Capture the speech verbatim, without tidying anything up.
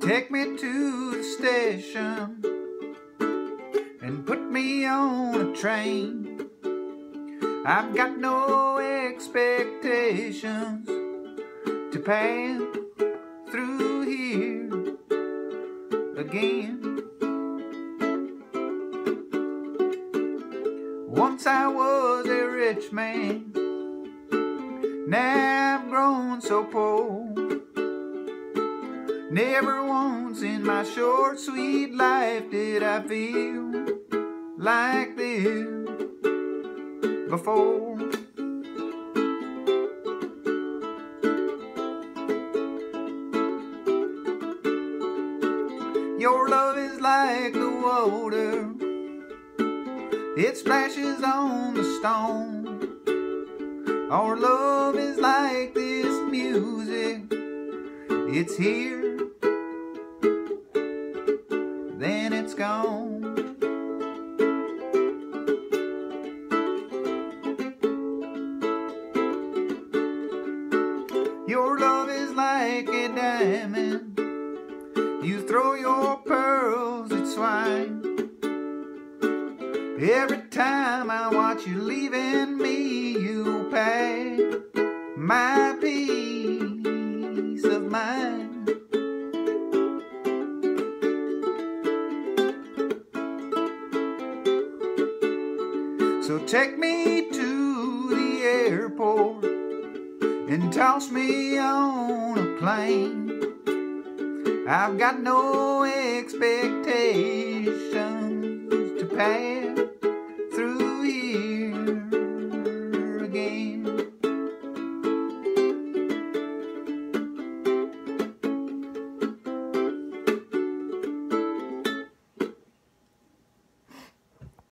Take me to the station and put me on a train. I've got no expectations to pass through here again. Once I was a rich man, now I've grown so poor. Never once in my short, sweet life did I feel like this before. Your love is like the water, it splashes on the stone. Our love is like this music, it's here, then it's gone. Your love is like a diamond, you throw your pearls at swine. Every time I watch you leaving me, you pay my peace of mind. So take me to the airport and toss me on a plane. I've got no expectations